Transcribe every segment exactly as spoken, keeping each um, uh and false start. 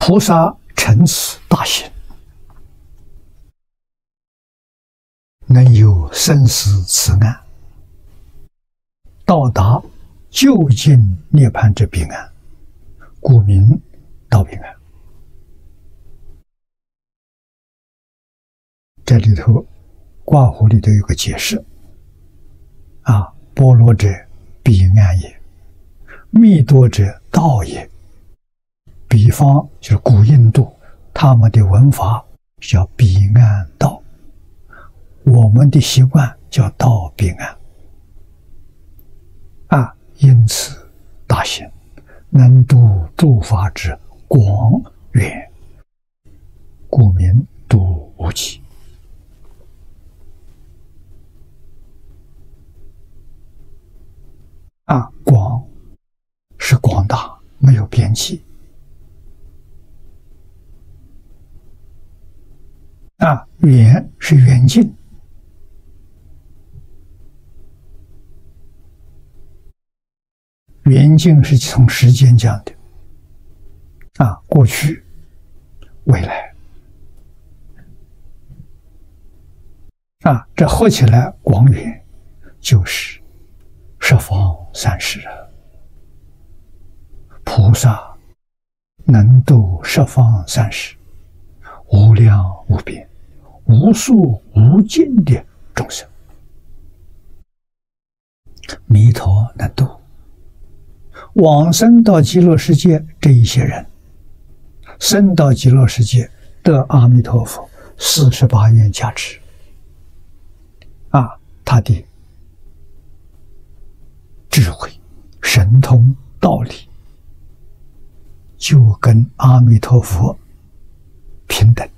菩萨成此大行，能有生死此岸，到达究竟涅槃之彼岸，故名道彼岸。这里头挂弧里头有个解释啊，般若者彼岸也，密多者道也。比方就是古印度他们的文法叫彼岸道，我们的习惯叫道彼岸啊，因此大行能度诸法之广远，故名度无极。啊，广是广大，没有边际。啊，远是远近。远近是从时间讲的，啊，过去、未来，啊，这合起来广远就是十方三世啊。菩萨能度十方三世，无量无边、无数无尽的众生，弥陀能度。往生到极乐世界这一些人，生到极乐世界得阿弥陀佛四十八愿加持，啊，他的智慧、神通、道理，就跟阿弥陀佛平等。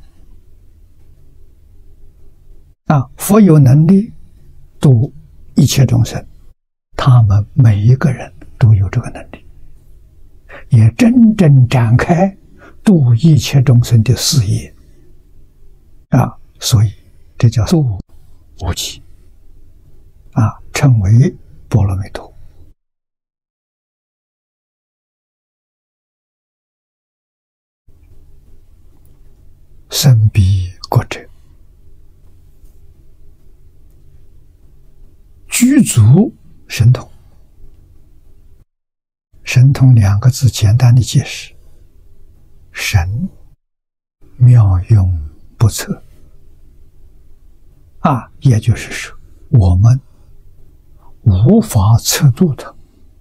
啊，佛有能力度一切众生，他们每一个人都有这个能力，也真正展开度一切众生的事业啊，所以这叫度无极啊，称为波罗蜜多。深彼国者，具足神通。神通两个字简单的解释，神妙用不测啊，也就是说我们无法测度它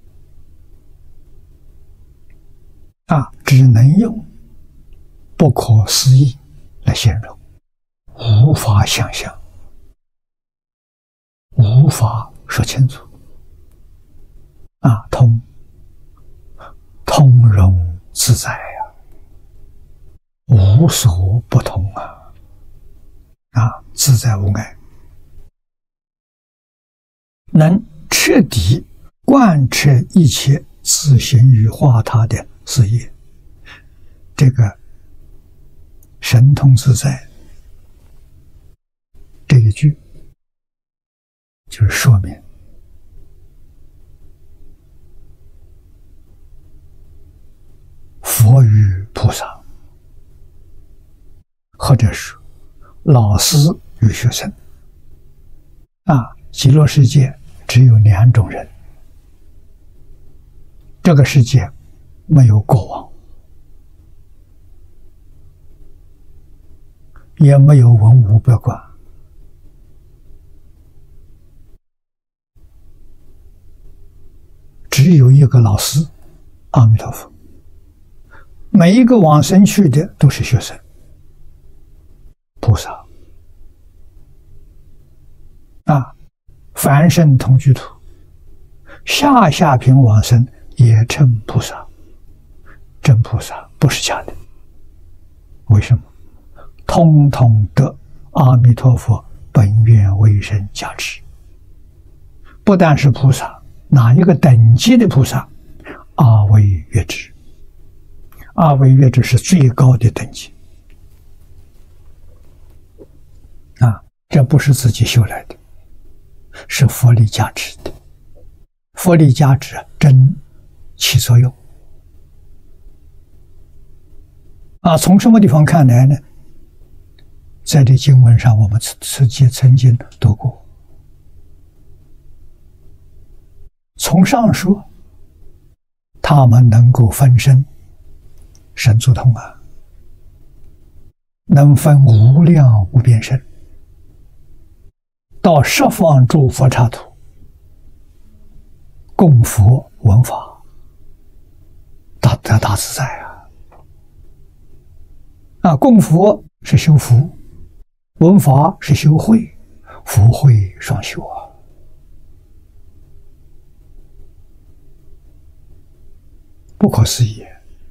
啊，只能用不可思议来形容，无法想象，无法说清楚啊，通通融自在啊，无所不通啊，啊，自在无碍，能彻底贯彻一切自行于化他的事业。这个神通自在这一句，就是说明佛与菩萨，或者是老师与学生啊，极乐世界只有两种人，这个世界没有国王，也没有文武百官，只有一个老师，阿弥陀佛。每一个往生去的都是学生，菩萨啊，凡圣同居土，下下品往生也称菩萨，真菩萨不是假的。为什么？通通得阿弥陀佛本愿威神加持。不但是菩萨，哪一个等级的菩萨？阿惟越致。阿惟越致是最高的等级啊，这不是自己修来的，是佛力加持的。佛力加持真起作用啊，从什么地方看来呢？在这经文上，我们曾经曾经读过。从上说，他们能够分身，神足通啊，能分无量无边身，到十方诸佛刹土，供佛闻法，大大大自在啊！啊，供佛是修福，闻法是修慧，福慧双修啊！不可思议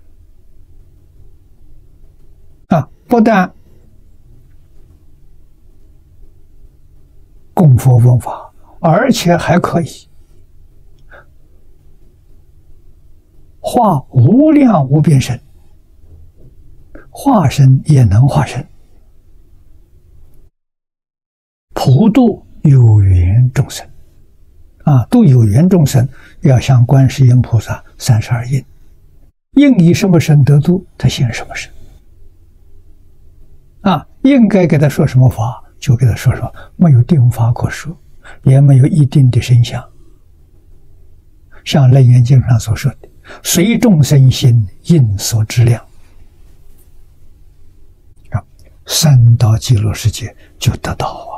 啊！不但供佛闻法，而且还可以化无量无边身，化身也能化身，普度有缘众生啊！度有缘众生要像观世音菩萨三十二应，应以什么身得度，他现什么身啊！应该给他说什么法，就给他说什么，没有定法可说，也没有一定的身相。像《楞严经》上所说的，随众生心，应所知量啊，三到极乐世界就得到啊！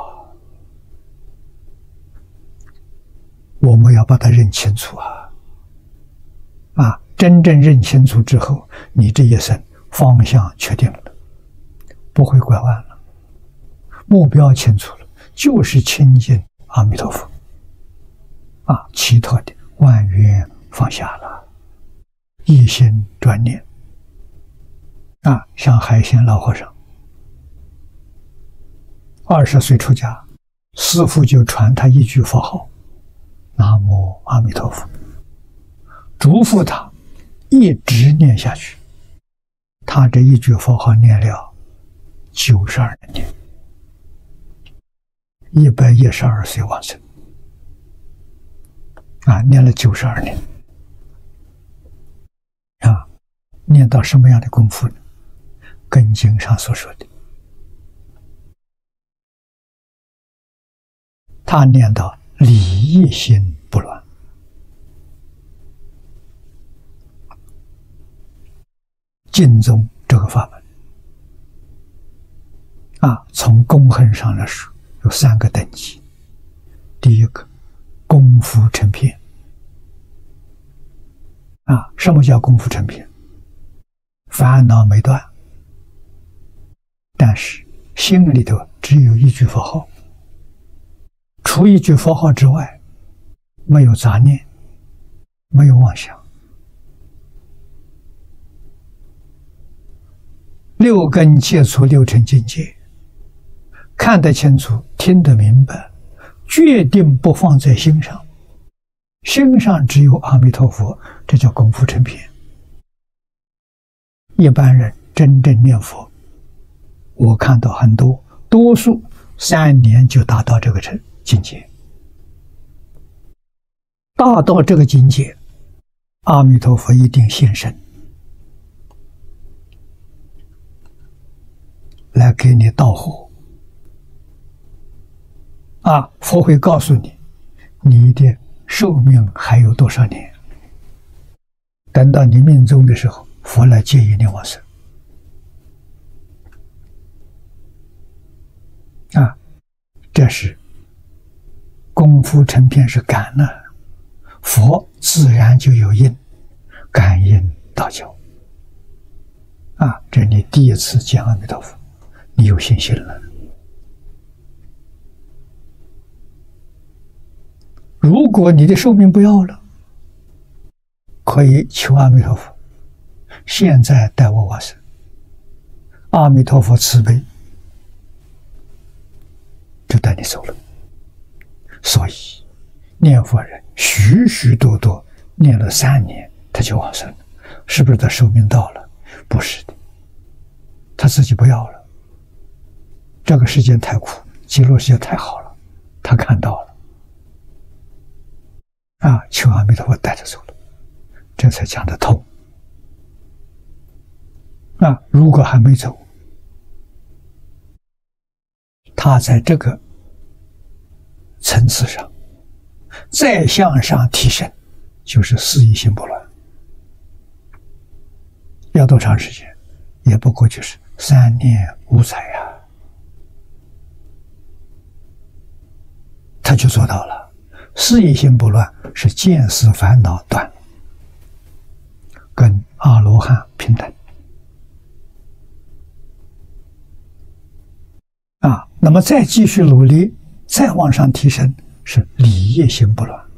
我们要把它认清楚啊！啊，真正认清楚之后，你这一生方向确定了，不会拐弯了，目标清楚了，就是亲近阿弥陀佛啊，其他的万缘放下了，一心专念啊，像海鲜老和尚，二十岁出家，师父就传他一句佛号：南无阿弥陀佛，嘱咐他一直念下去。他这一句佛号念了九十二年，一百一十二岁往生啊，念了九十二年啊，念到什么样的功夫呢？跟经上所说的，他念到理一心不乱，净宗这个法门啊，从功恨上来说有三个等级。第一个，功夫成片啊，什么叫功夫成片？烦恼没断，但是心里头只有一句佛号，除一句佛号之外，没有杂念，没有妄想。六根接触六尘境界，看得清楚，听得明白，决定不放在心上，心上只有阿弥陀佛，这叫功夫成片。一般人真正念佛，我看到很多，多数三年就达到这个成境界。达到这个境界，阿弥陀佛一定现身，来给你导火啊！佛会告诉你，你的寿命还有多少年。等到你命终的时候，佛来接引你往生啊！这是功夫成片，是感呢，佛自然就有因，感应道交啊！这是你第一次见阿弥陀佛，你有信心了。如果你的寿命不要了，可以求阿弥陀佛，现在带我往生。阿弥陀佛慈悲，就带你走了。所以念佛人许许多多念了三年，他就往生了，是不是他寿命到了？不是的，他自己不要了。这个世界太苦，极乐世界太好了，他看到了啊，求阿弥陀佛带着走了，这才讲得通那如果还没走，他在这个层次上再向上提升，就是四意心不乱。要多长时间？也不过就是三年五载呀，他就做到了。四意心不乱是见思烦恼断，跟阿罗汉平等啊。那么再继续努力，再往上提升，是理业心不乱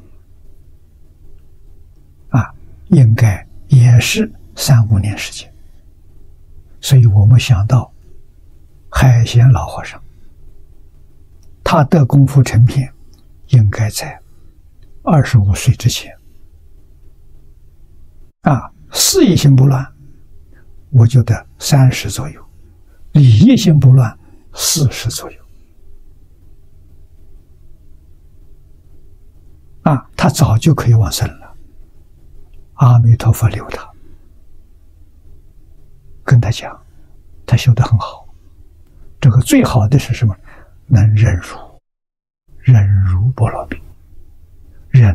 啊，应该也是三五年时间。所以我们想到海贤老和尚，他得功夫成片，应该在二十五岁之前啊。四意心不乱，我觉得三十左右；理业心不乱，四十左右。啊，他早就可以往生了。阿弥陀佛留他，跟他讲，他修得很好。这个最好的是什么？能忍辱，忍辱波罗蜜，忍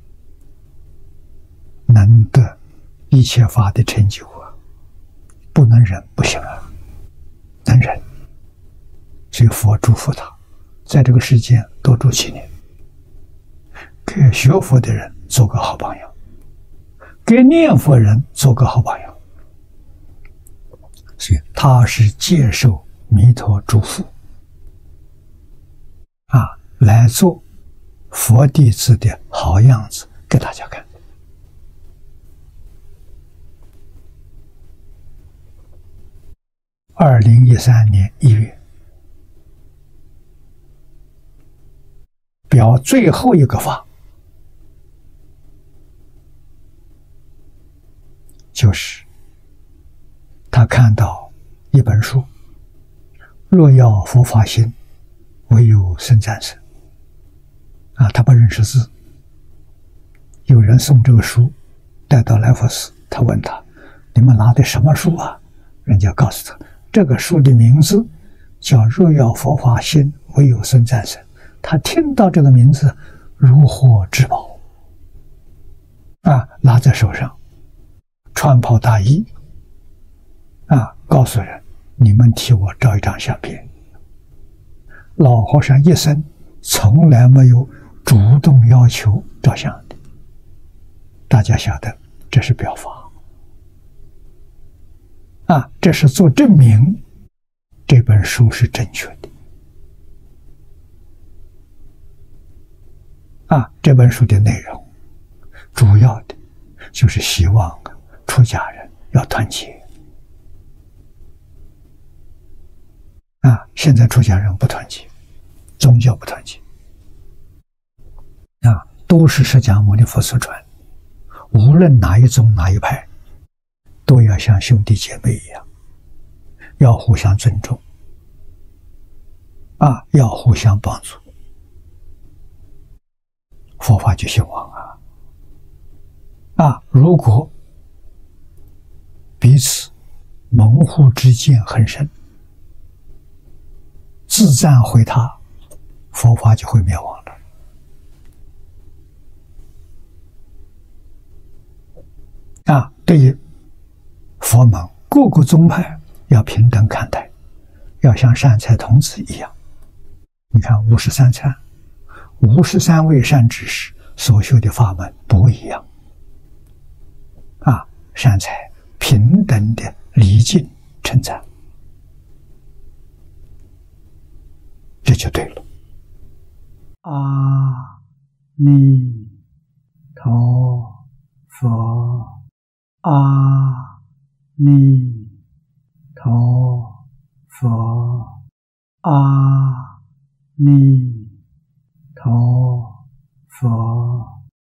能得一切法的成就啊！不能忍不行啊，能忍。所以佛祝福他，在这个世间多住几年，给学佛的人做个好榜样，给念佛人做个好榜样。所以他是接受弥陀祝福啊，来做佛弟子的好样子给大家看。二零一三年一月，表最后一个法，就是他看到一本书，若要佛法行，唯有僧赞僧。啊，他不认识字，有人送这个书带到来佛寺，他问他：“你们拿的什么书啊？”人家告诉他，这个书的名字叫“若要佛法行，唯有僧赞僧”。他听到这个名字，如获至宝啊，拿在手上，穿袍大衣啊，告诉人：“你们替我照一张相片。”老和尚一生从来没有主动要求照相的，大家晓得这是表法啊，这是做证明这本书是正确的啊。这本书的内容主要的就是希望出家人要团结啊。现在出家人不团结，宗教不团结啊，都是释迦牟尼佛所传，无论哪一宗哪一派，都要像兄弟姐妹一样，要互相尊重啊，要互相帮助，佛法就兴旺啊。啊，如果彼此门户之见很深，自赞毁他，佛法就会灭亡了。啊，对于佛门各个宗派要平等看待，要像善财童子一样。你看五十三参，五十三位善知识所修的法门不一样啊，善财平等的礼敬称赞，这就对了。阿弥陀佛，阿弥陀